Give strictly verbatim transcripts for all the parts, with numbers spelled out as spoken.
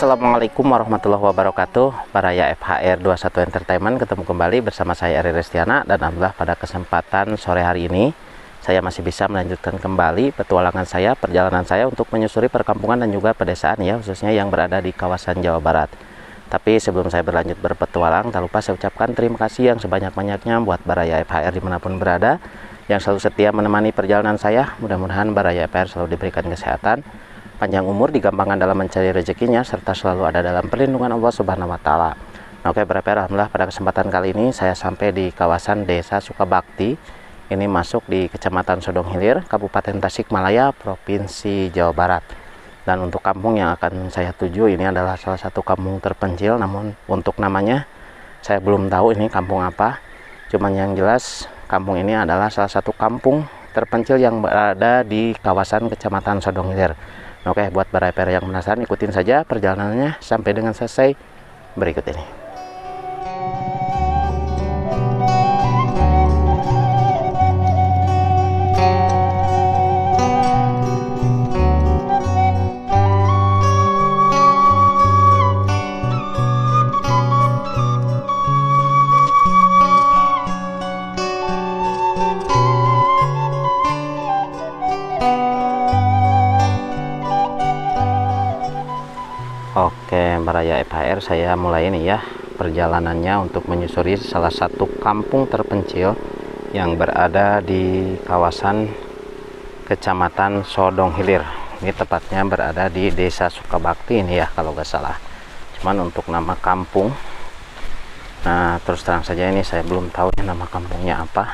Assalamualaikum warahmatullahi wabarakatuh. Baraya F H R dua puluh satu Entertainment ketemu kembali bersama saya Ari Restiana. Dan alhamdulillah pada kesempatan sore hari ini saya masih bisa melanjutkan kembali petualangan saya, perjalanan saya untuk menyusuri perkampungan dan juga pedesaan ya, khususnya yang berada di kawasan Jawa Barat. Tapi sebelum saya berlanjut berpetualang, tak lupa saya ucapkan terima kasih yang sebanyak-banyaknya buat Baraya F H R dimanapun berada, yang selalu setia menemani perjalanan saya. Mudah-mudahan Baraya F H R selalu diberikan kesehatan, panjang umur, digampangkan dalam mencari rezekinya, serta selalu ada dalam perlindungan Allah Subhanahu wa Ta'ala. Nah, oke, berapa alhamdulillah pada kesempatan kali ini saya sampai di kawasan Desa Sukabakti. Ini masuk di Kecamatan Sodong Hilir, Kabupaten Tasikmalaya, Provinsi Jawa Barat. Dan untuk kampung yang akan saya tuju ini adalah salah satu kampung terpencil, namun untuk namanya saya belum tahu ini kampung apa. Cuman yang jelas kampung ini adalah salah satu kampung terpencil yang berada di kawasan Kecamatan Sodong Hilir. Oke, buat para P R yang penasaran, ikutin saja perjalanannya sampai dengan selesai berikut ini. Oke, Baraya F H R, saya mulai ini ya perjalanannya untuk menyusuri salah satu kampung terpencil yang berada di kawasan Kecamatan Sodong Hilir. Ini tepatnya berada di Desa Sukabakti ini ya kalau nggak salah. Cuman untuk nama kampung, nah terus terang saja ini saya belum tahu ya nama kampungnya apa.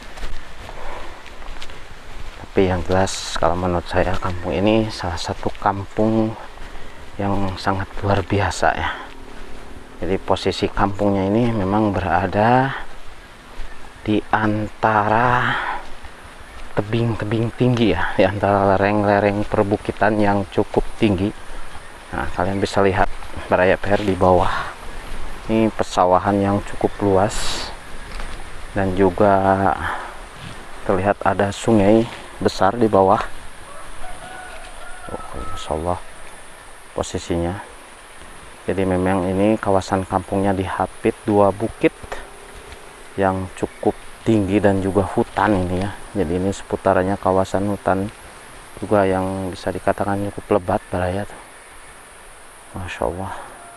Tapi yang jelas kalau menurut saya kampung ini salah satu kampung yang sangat luar biasa ya. Jadi posisi kampungnya ini memang berada di antara tebing-tebing tinggi ya, di antara lereng-lereng perbukitan yang cukup tinggi. Nah, kalian bisa lihat Baraya F H R di bawah. Ini pesawahan yang cukup luas dan juga terlihat ada sungai besar di bawah. Oh, Masya Allah posisinya. Jadi memang ini kawasan kampungnya dihapit dua bukit yang cukup tinggi dan juga hutan ini ya. Jadi ini seputarannya kawasan hutan juga yang bisa dikatakan cukup lebat Baraya tuh. Masya Allah.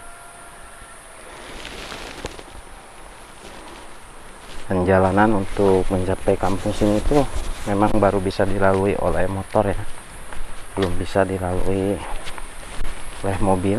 Dan jalanan untuk mencapai kampung sini itu memang baru bisa dilalui oleh motor ya, belum bisa dilalui oleh mobil.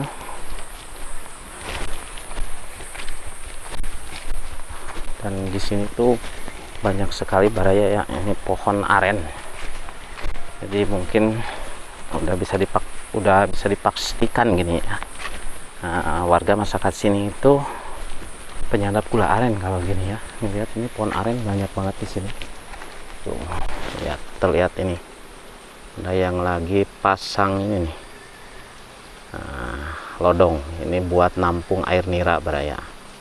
Dan di sini tuh banyak sekali Baraya ya, ini pohon aren. Jadi mungkin udah bisa dipak udah bisa dipastikan gini ya. Nah, warga masyarakat sini itu penyantap gula aren kalau gini ya. Lihat ini pohon aren banyak banget di sini. Tuh, lihat, terlihat ini. Ada yang lagi pasang ini nih. Nah, lodong ini buat nampung air nira Baraya.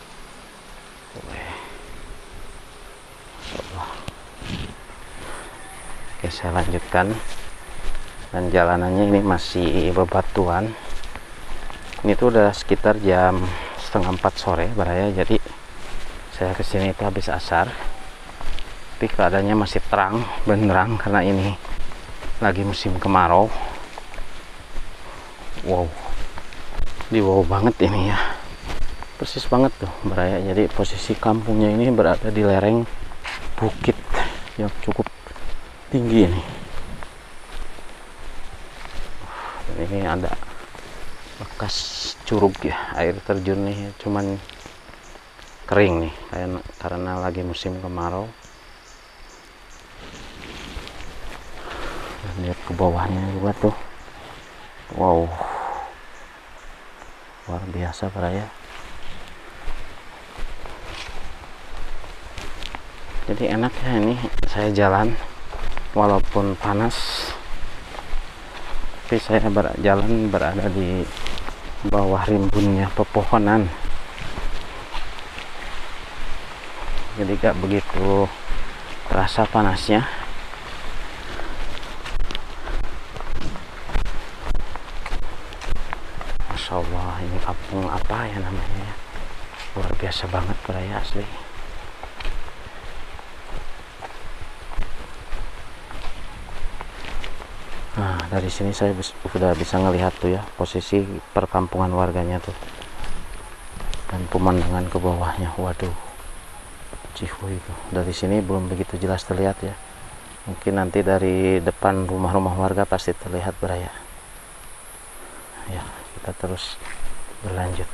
Oke, saya lanjutkan. Dan jalanannya ini masih bebatuan. Ini tuh udah sekitar jam setengah empat sore Baraya. Jadi saya kesini itu habis asar, tapi keadaannya masih terang benderang karena ini lagi musim kemarau. Wow, di wow banget ini ya, persis banget tuh Baraya. Jadi posisi kampungnya ini berada di lereng bukit yang cukup tinggi ini. Dan ini ada bekas curug ya, air terjun nih, cuman kering nih kayak karena lagi musim kemarau. Dan lihat ke bawahnya juga tuh, wow, luar biasa Baraya. Jadi enak ya ini saya jalan walaupun panas, tapi saya berjalan berada di bawah rimbunnya pepohonan. Jadi gak begitu terasa panasnya. Masya Masya Allah, ini kampung apa ya namanya ya, luar biasa banget Baraya asli. Nah dari sini saya sudah bisa ngelihat tuh ya posisi perkampungan warganya tuh, dan pemandangan ke bawahnya. Waduh, Cihuy itu dari sini belum begitu jelas terlihat ya, mungkin nanti dari depan rumah-rumah warga pasti terlihat Baraya. Ya, kita terus berlanjut.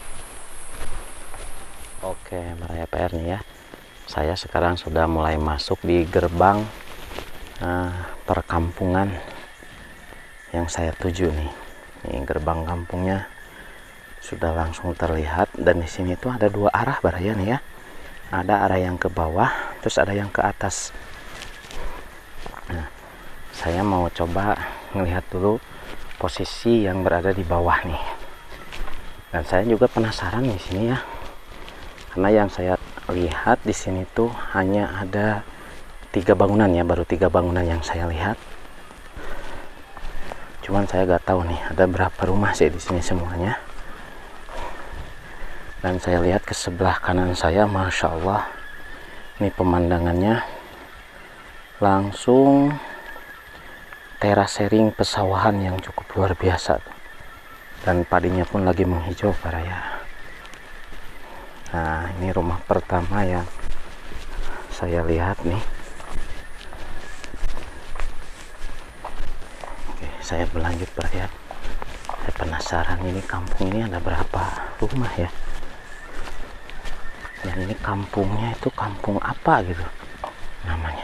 Oke Baraya P R nih ya, saya sekarang sudah mulai masuk di gerbang uh, perkampungan yang saya tuju nih. Ini gerbang kampungnya sudah langsung terlihat, dan di sini tuh ada dua arah Baraya nih ya, ada arah yang ke bawah terus ada yang ke atas. Nah saya mau coba ngelihat dulu posisi yang berada di bawah nih, dan saya juga penasaran di sini ya, karena yang saya lihat di sini tuh hanya ada tiga bangunan ya, baru tiga bangunan yang saya lihat. Cuman saya gak tahu nih ada berapa rumah sih di sini semuanya. Dan saya lihat ke sebelah kanan saya, Masya Allah, ini pemandangannya langsung terasering pesawahan yang cukup luar biasa, dan padinya pun lagi menghijau Baraya. Nah ini rumah pertama yang saya lihat nih. Oke, saya berlanjut Baraya. Saya penasaran ini kampung ini ada berapa rumah ya, dan ini kampungnya itu kampung apa gitu namanya.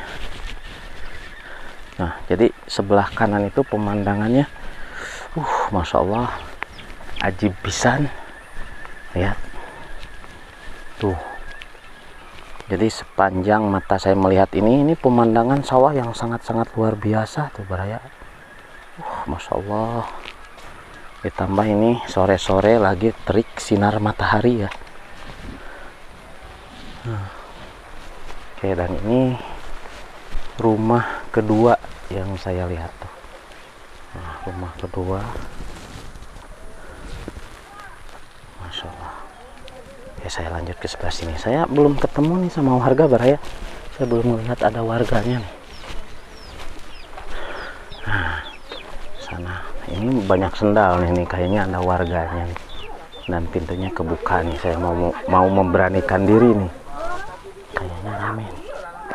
Nah jadi sebelah kanan itu pemandangannya uh Masya Allah ajib pisan, lihat tuh. Jadi sepanjang mata saya melihat ini ini pemandangan sawah yang sangat-sangat luar biasa tuh Baraya. uh Masya Allah, ditambah ini sore-sore lagi terik sinar matahari ya. Nah, oke, dan ini rumah kedua yang saya lihat tuh. Nah, rumah kedua, Masya Allah. Ya saya lanjut ke sebelah sini. Saya belum ketemu nih sama warga Baraya, saya belum melihat ada warganya nih. Nah sana ini banyak sendal nih, nih kayaknya ada warganya nih, dan pintunya kebuka nih. Saya mau mau memberanikan diri nih, kayaknya rame nih.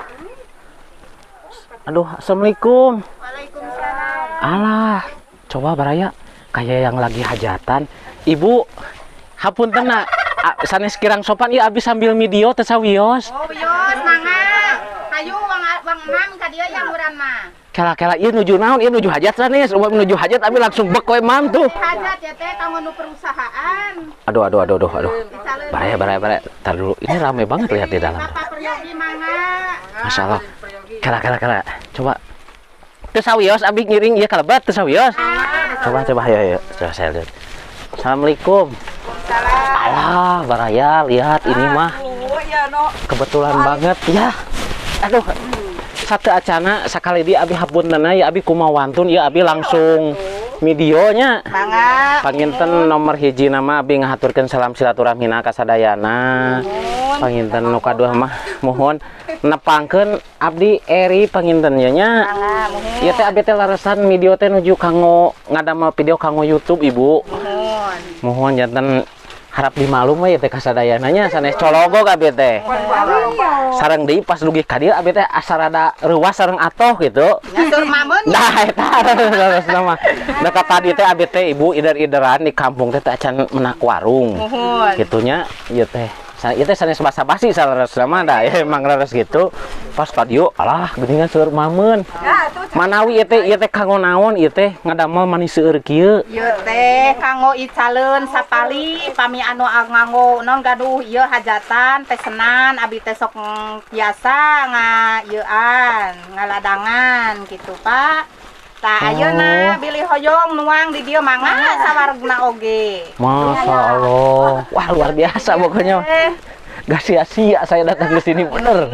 Aduh, assalamualaikum. Waalaikumsalam. Alah, coba Baraya kayak yang lagi hajatan. Ibu, hapunten nak, sanes kirang sopan ya abis sambil video tesawios. Oh wios mangga. Hayu wang wang enam ka dieu yang urang mah. Kela-kela ieu nuju naon? Ieu nuju hajat sanes, ubah nuju hajat abi langsung bek we mam tuh. Hajat ya teh kanggo nu perusahaan. Aduh aduh aduh aduh aduh. Baraya Baraya Baraya. Tar dulu. Ini rame banget lihat di dalam. Bapak Peryogi mangga. Masya Allah. Kela kela kela. Coba. Teu sawios abi ngiring ieu kalebat teu sawios. Coba coba ayo ayo. Coba saya lihat. Assalamualaikum. Alah, Baraya lihat ini mah. Kebetulan banget ya. Aduh. Satu acana sakali di abi hapuntenna ya abi kumawantun ya abi langsung videonya. Mangga. Panginten nomor hiji nama abi ngahaturkeun salam silaturahmina ka sadayana. Panginten nu kaduah mah mohon nepangkeun abdi Eri panginten nya nya. Ieu teh abi teh laresan video teh nuju kanggo ngadamel video kanggo YouTube Ibu. Mohon. Mohon janten harap dimaklum we teh ka sadayana nya sanes cologog abi teh. Sareng deui pas dugi ka dieu abi teh asa rada reuas sareng atoh gitu. Ngatur mamun. Nah eta terusna mah. Da ka tadi teh abi teh Ibu ider-ideran di kampung teh acan menak warung. Mohon. Gitunya ieu teh. Ieu teh sanes basa-basi salerosna mah da emang leres gitu. Pas ka dieu alah geuningan seueur mameun. Manawi ieu teh ieu teh kanggo naon ieu teh ngadamel mani seueur kieu. Ieu teh kanggo icaleun sapali pami anu nganggo non gaduh ieu hajatan pesenan abi teh sok biasa nga ieuan ngaladangan gitu Pak. Tah ayeuna bilih hoyong nuang di dieu mangga sawargna oge. Masya Allah. Wah luar biasa pokoknya. Gak sia-sia saya datang ke sini bener.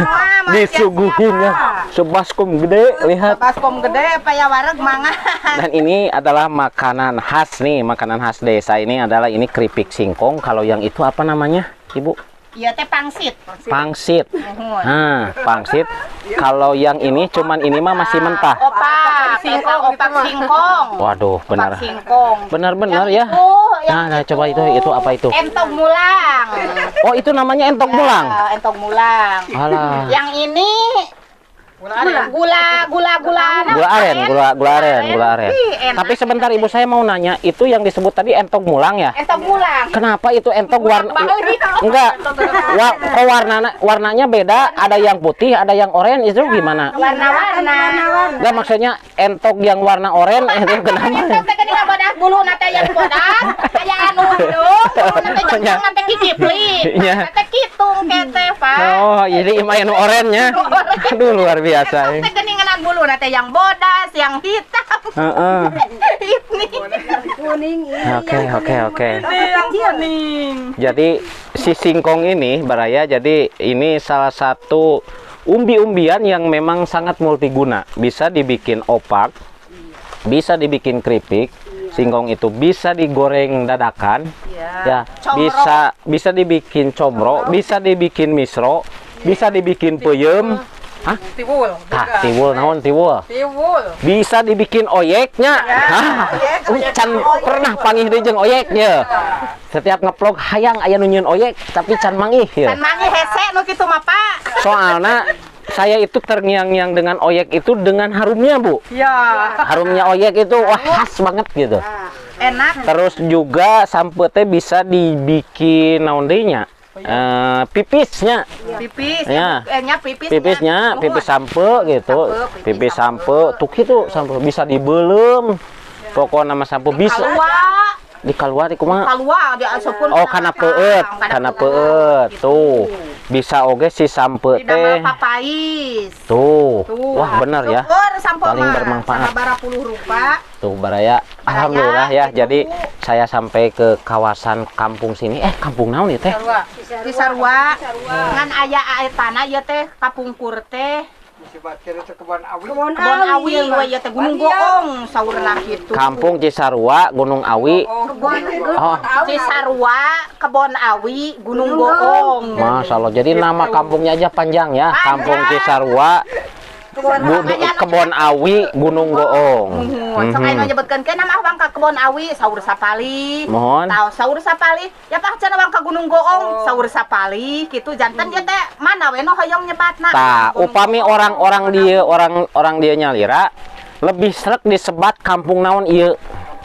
Disuguhinnya sebaskom gede, lihat. Baskom gede, paya wareg mangan. Dan ini adalah makanan khas nih, makanan khas desa ini adalah ini keripik singkong. Kalau yang itu apa namanya, Ibu? Iya teh pangsit. Pangsit. Nah, pangsit. Kalau yang ini cuman ini mah masih mentah. Opak, singkong, opak singkong. Waduh, benar. Opak singkong. Benar-benar ya. Itu, Nah, nah coba itu itu apa itu? Entog mulang. Oh, itu namanya entog mulang. Ya, entog mulang. Alah. Yang ini gula gula gula gula Gula aren, gula gula aren, gula aren. Enak. Tapi sebentar Ibu, saya mau nanya, itu yang disebut tadi entog mulang ya? Entog mulang. Kenapa itu entog warna enggak? Wa, kok warna warnanya beda? Ada yang putih, ada yang oranye, itu gimana? Warna-warna. Enggak, maksudnya entog yang warna oranye itu kenapa? Entog teh geuning bodas bulu nate yang bodas, aya anu hidung, bulu nate jangan teh kicipli. Iya. Teh kitung kete, Pak. Oh, jadi lumayan oranye. Aduh, luar biasa. Entog teh geuning anak bulu nate yang bodas, yang hitam. Heeh. Ini Kuning ini Oke, oke, oke. yang kuning. Jadi si singkong ini Baraya, jadi ini salah satu umbi-umbian yang memang sangat multiguna. Bisa dibikin opak, bisa dibikin keripik. Singkong itu bisa digoreng dadakan, ya, bisa bisa dibikin comro, bisa dibikin misro, bisa dibikin peyem. Hah? Tiwul. Tah, tiwul naon tiwul? Tiwul. Bisa dibikin oyeknya. Hah, can pernah panggih deui jeung oyeknya. Setiap ngeplog hayang aya nu nyieun oyek tapi can manggih ya. Can manggih hese nu kitu mah, Pak. Soalnya saya itu terngiang-ngiang dengan oyek itu dengan harumnya, Bu. Ya. Harumnya oyek itu wah khas banget gitu. Enak. Terus juga sampe teh bisa dibikin naon deui nya? Eh, pipisnya. Pipis. Ya. Eh, nya pipisnya. Pipisnya, pipis sampe gitu. Sampe, pipis Pipis sampe, sampe. tuh gitu sampe bisa dibelem. Pokoknya nama sampe bisa. Kalua. Di kalua di kumaha? Kalua dia asupun. Oh, kana peueut, kana peueut. Tuh. Bisa oge si sampe Di teh. damel papais. Tuh. Tuh. Wah, bener ya. Syukur sampo Paling mah. bermanfaat. Sababaraha puluh rupa. Tuh Baraya, alhamdulillah ya. Jadi saya sampai ke kawasan kampung sini. Eh, kampung naon ieu teh? Di Sarua. Ngan aya air tanah ieu teh kapungkur teh. kebon Kebon awi we ieu teh Gunung Goong saurna kitu. Kampung Cisarua, Gunung Awi. Kebon Oh, Cisarua, Kebon Awi, Gunung Goong. Masya Allah. Jadi nama kampungnya aja panjang ya. Kampung Cisarua, Bu, Kebon Awi, Gunung Goong. Mohon, sok aya nyebutkeun ke nama Bang ka Kebon Awi, saur sapali. Mohon. Tahu saur sapali. Ya Pak cenah Bang ka Gunung Goong, saur sapali kitu janten dia teh mana we no hoyong nyebatna. Tah, upami orang-orang dia, orang-orang dia nyalira lebih srek disebat kampung naon ieu?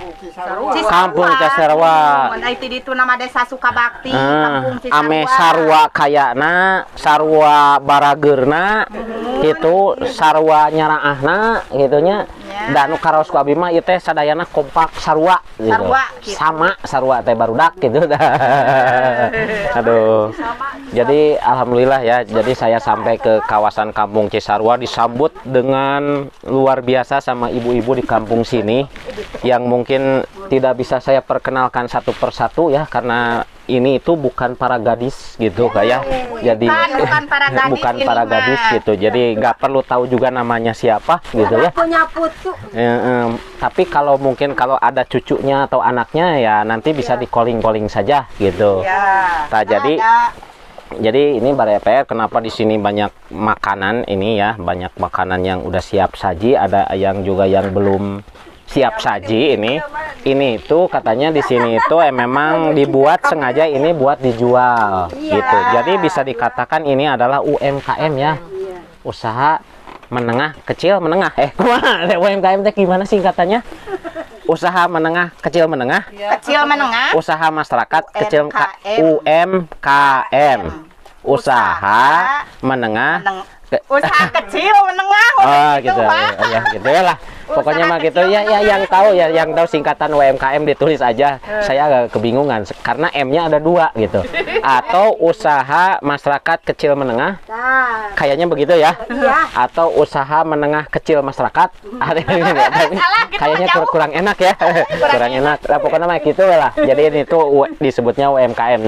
Kampung Cisarua. Mun aya di ditu nama Desa Sukabakti, Ah, Kampung Cisarua. ame sarua kayana, sarua barageurna, gitu, sarua nyaraahna, gitunya. Ya. Dan nu karaos ku abi mah ieu teh sadayana kompak sarua, gitu. Sarua, gitu. Sama sarua teh barudak gitu. Aduh. Jadi alhamdulillah ya. Jadi saya sampai ke kawasan Kampung Cisarua disambut dengan luar biasa sama ibu-ibu di kampung sini yang mungkin tidak bisa saya perkenalkan satu persatu ya, karena ini itu bukan para gadis gitu kayak. Jadi Bukan, bukan para gadis bukan ini para mah. gadis gitu. Jadi nggak perlu tahu juga namanya siapa gitu ya. punya putu. Eh, em, tapi kalau mungkin kalau ada cucunya atau anaknya ya nanti bisa di calling-calling saja gitu. Ya. Nah, jadi ada. jadi ini Baraya P R kenapa di sini banyak makanan ini ya, banyak makanan yang udah siap saji, ada yang juga yang belum siap saji ini. Ini itu katanya di sini itu eh, memang dibuat sengaja ini buat dijual gitu. Jadi bisa dikatakan ini adalah U M K M ya. Usaha menengah kecil menengah. Eh, kumaha U M K M teh gimana singkatannya? Usaha menengah kecil menengah. Kecil menengah. Usaha masyarakat kecil U U M K M. Usaha menengah Meneng- ke- Usaha kecil menengah. Oh gitu, gitu Pak. ya gitu ya lah. Pokoknya mah gitu ya, ya yang tahu ya yang tahu singkatan U M K M ditulis aja. Saya agak kebingungan karena M-nya ada dua gitu. Atau usaha masyarakat kecil menengah. Nah, Kayaknya begitu ya. iya. Atau usaha menengah kecil masyarakat. Ada yang ini, tapi Salah, gitu kayaknya jauh. kur- kurang enak ya. kurang enak. Nah, pokoknya mah gitu lah. Jadi ini tuh U- disebutnya U M K M. Nah,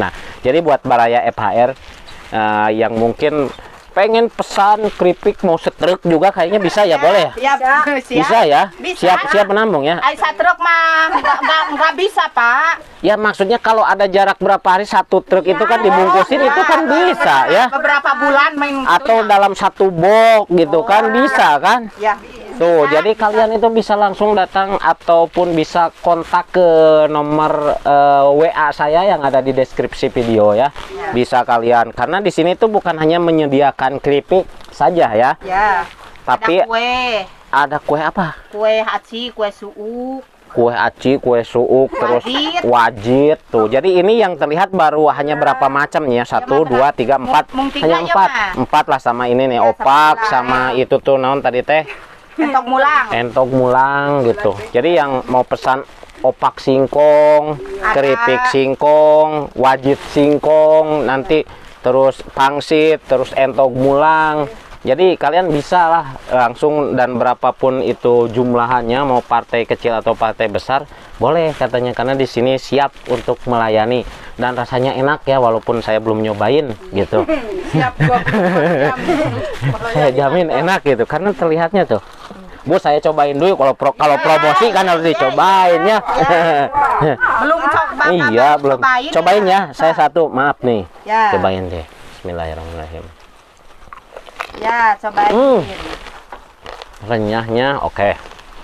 Jadi buat Baraya F H R uh, yang mungkin pengen pesan keripik mau setruk juga kayaknya bisa ya, boleh ya? Ya, Bisa ya? Bisa. Siap siap menambung ya? Ai truk mah nggak nggak nggak bisa Pak. Ya maksudnya kalau ada jarak berapa hari satu truk itu kan dibungkusin Ya, itu kan bisa ya? Beberapa bulan main Atau dalam satu box gitu kan bisa kan? ya. Tuh, jadi kalian itu bisa langsung datang ataupun bisa kontak ke nomor uh, W A saya yang ada di deskripsi video ya. Bisa kalian, karena di sini tuh bukan hanya menyediakan keripik saja ya. Ya. Tapi Ada kue, ada kue apa? kue aci, kue suuk. Kue aci, kue suuk, terus Wajit. wajit tuh. Jadi ini yang terlihat baru hanya berapa macam ya? Satu, dua, tiga, empat. Mung- mung tiga Hanya ya, empat, Pak. empat lah sama ini nih, Ya, opak sama sama itu tuh naon tadi teh? Entok mulang. Entok mulang gitu. Jadi yang mau pesan opak singkong, Ada. keripik singkong, wajit singkong, nanti terus pangsit, terus entok mulang. Jadi kalian bisa lah langsung, dan berapapun itu jumlahannya, mau partai kecil atau partai besar, boleh katanya, karena di sini siap untuk melayani dan rasanya enak ya, walaupun saya belum nyobain gitu. Siap dua puluh jam. Saya jamin enak gitu, karena terlihatnya tuh. Bu, saya cobain dulu, kalau pro, kalau promosi kan harus dicobain ya. Belum coba. Iya, belum. Cobain, Cobain ya, saya satu, maaf nih. Ya. Cobain deh. Bismillahirrahmanirrahim. Ya, cobain. Hmm. Renyahnya oke.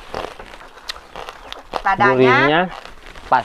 Padanya Gurihnya pas.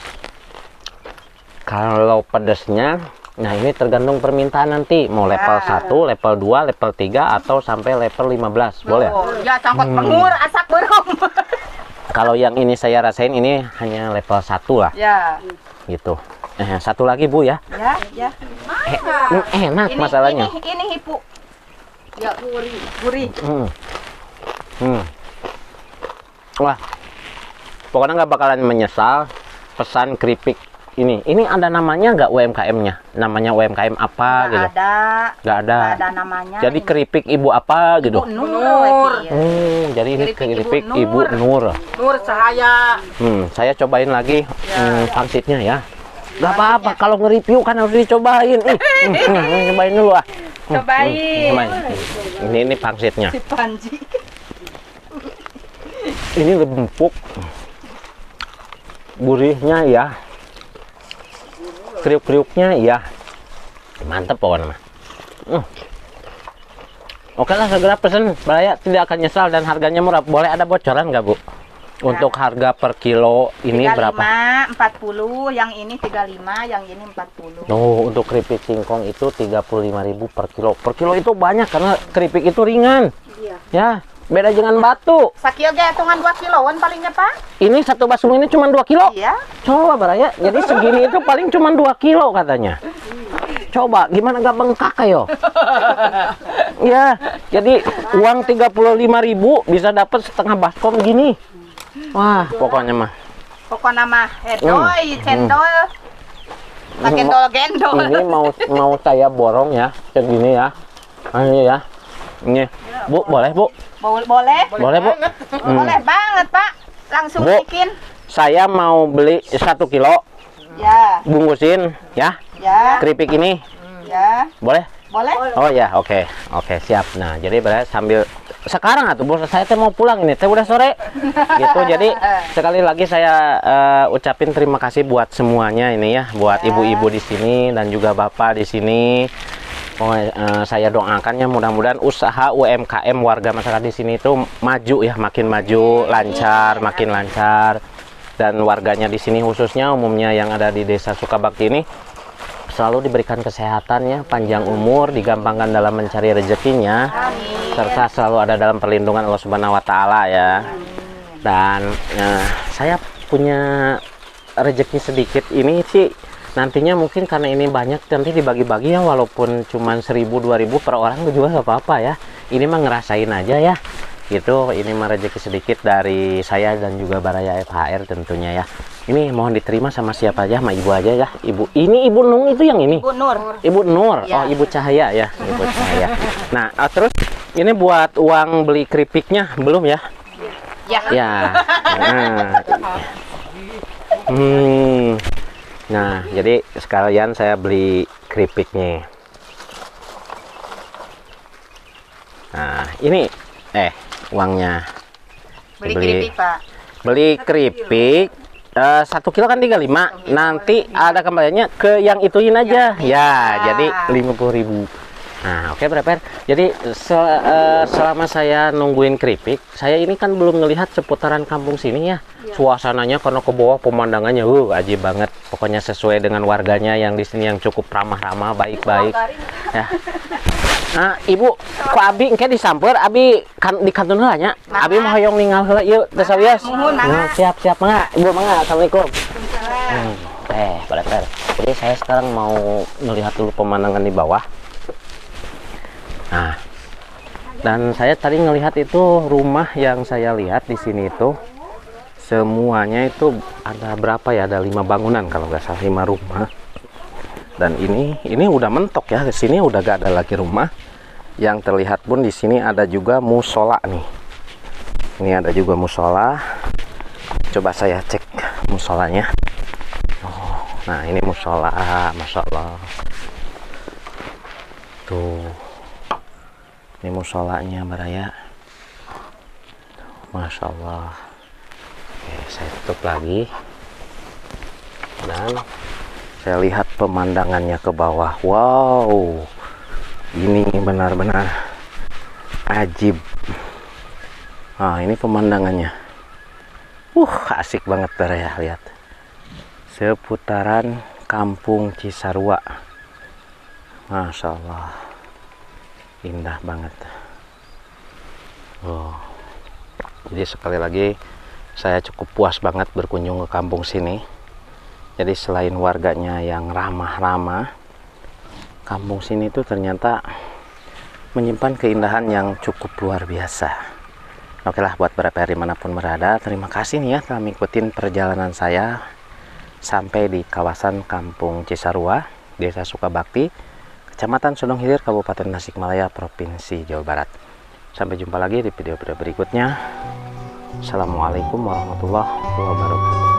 Kalau pedesnya, nah ini tergantung permintaan nanti. Mau level Ya. satu, level dua, level tiga, atau sampai level lima belas. Boleh? Oh, ya cangkot Hmm. pengur asak berem. Kalau yang ini saya rasain ini hanya level satu lah. Ya. Gitu. Eh, satu lagi Bu ya. Ya, ya. Eh, enak Ini masalahnya. ini ini hipu. Ya, gurih. Gurih. Hmm. Hmm. Wah, pokoknya nggak bakalan menyesal pesan keripik ini. Ini ada namanya nggak U M K M-nya? Namanya U M K M apa Nggak gitu? ada. Nggak ada. Nggak ada namanya. Jadi keripik ibu apa gitu? Ibu Nur. Hmm, jadi ini Keripik keripik Ibu ibu Nur. Nur Cahaya. Hmm, saya cobain lagi hmm, pangsitnya ya. Nggak apa-apa, Pangsitnya. kalau nge-review kan harus dicobain. Ih, hmm, hmm, cobain dulu ah. Hmm, Cobain. hmm, cobain. Ini ini pangsitnya. Si Panji. Ini lebih empuk, gurihnya ya, kriuk-kriuknya ya, mantep pokoknya. Hmm. Oke lah, segera pesen, Baraya tidak akan nyesal dan harganya murah. Boleh ada bocoran nggak Bu? Untuk harga per kilo ini berapa? empat puluh, yang ini tiga puluh lima, yang ini empat puluh. Oh, untuk keripik singkong itu tiga puluh lima ribu per kilo. Per kilo itu banyak karena keripik itu ringan. Iya. Ya, beda dengan batu. Sakil ge hitungan dua kiloan palingnya, Pak. Ini satu basung ini cuma dua kilo. Iya. Coba Baraya, jadi segini itu paling cuma dua kilo katanya. Coba gimana gak bengkak ayo? Ya, jadi uang tiga puluh lima ribu bisa dapat setengah baskom gini. Wah, pokoknya mah. Pokoknya mah hedoy, cendol. Tak gendol gendol. Ini mau mau saya borong ya, segini ya. Ah, ini ya. Ini. Bu, boleh, Bu? Boleh, boleh. Boleh, Bu? Hmm. Boleh banget, Pak. Langsung Bu. bikin. Saya mau beli satu kilo, Ya, bungkusin ya. ya, Keripik ini. ya. Boleh? Boleh? Oh ya, oke. Oke, siap. Nah, jadi berarti sambil sekarang atuh bos, saya teh mau pulang ini, teh udah sore. Gitu. Jadi sekali lagi saya uh, ucapin terima kasih buat semuanya ini ya, buat ibu-ibu di sini dan juga Bapak di sini. Oh, uh, saya doakannya mudah-mudahan usaha U M K M warga masyarakat di sini itu maju ya, makin maju, lancar, makin lancar. Dan warganya di sini khususnya umumnya yang ada di Desa Sukabakti ini selalu diberikan kesehatan ya, panjang umur, digampangkan dalam mencari rezekinya, serta selalu ada dalam perlindungan Allah Subhanahu wa taala ya. Dan nah, saya punya rezeki sedikit ini sih, nantinya mungkin karena ini banyak nanti dibagi-bagi ya, walaupun cuma seribu dua ribu per orang juga nggak apa-apa ya. Ini mah ngerasain aja ya. Gitu, ini mah rezeki sedikit dari saya dan juga Baraya F H R tentunya ya. Ini mohon diterima sama siapa aja, sama ibu aja ya. Ibu, ini Ibu Nung itu yang ini. Ibu Nur. Ibu Nur, Ya. oh Ibu Cahaya ya, Ibu Cahaya. Nah, ah, terus ini buat uang beli keripiknya belum ya? Ya. Ya. Nah. Hmm. Nah, jadi sekalian saya beli keripiknya. Nah, ini eh uangnya. Beli keripik, Pak. Beli keripik eh, satu kilo kan tiga puluh lima. Nanti ada kembaliannya ke yang ituin aja. Ya, Ya. jadi lima puluh ribu. Nah, oke Breper. Jadi se- eh, selama saya nungguin keripik, saya ini kan belum ngelihat seputaran kampung sini ya. Suasananya karena ke bawah pemandangannya uh ajib banget. Pokoknya sesuai dengan warganya yang di sini yang cukup ramah-ramah, baik-baik. Ya. Nah, Ibu, kok Abi engke disamper, Abi kan di kantor heula nya. Abi mau hoyong ninggal heula ieu teh sawias. Muhun, Nah, siap siap mangga. Ibu mangga. Assalamualaikum. Hmm. Eh, Breper. Jadi saya sekarang mau melihat dulu pemandangan di bawah. Nah, dan saya tadi ngelihat itu rumah yang saya lihat di sini itu semuanya itu ada berapa ya? Ada lima bangunan kalau nggak salah, lima rumah. Dan ini ini udah mentok ya, di sini udah gak ada lagi rumah. Yang terlihat pun di sini ada juga musola nih. Ini ada juga musola. Coba saya cek musolanya. Oh, nah ini musola, masya Allah. Tuh. Ini musolanya Baraya, masya Allah. Oke, saya tutup lagi dan saya lihat pemandangannya ke bawah. Wow, ini benar-benar ajib. Nah, ini pemandangannya. Uh, asik banget Baraya, lihat seputaran kampung Cisarua. Masya Allah, indah banget. Oh, jadi sekali lagi saya cukup puas banget berkunjung ke kampung sini. Jadi selain warganya yang ramah-ramah, kampung sini itu ternyata menyimpan keindahan yang cukup luar biasa. Oke lah, buat Breper dimanapun berada, terima kasih nih ya telah mengikuti perjalanan saya sampai di kawasan kampung Cisarua, Desa Sukabakti, Kecamatan Sodong Hilir, Kabupaten Tasikmalaya, Provinsi Jawa Barat. Sampai jumpa lagi di video-video berikutnya. Assalamualaikum warahmatullahi wabarakatuh.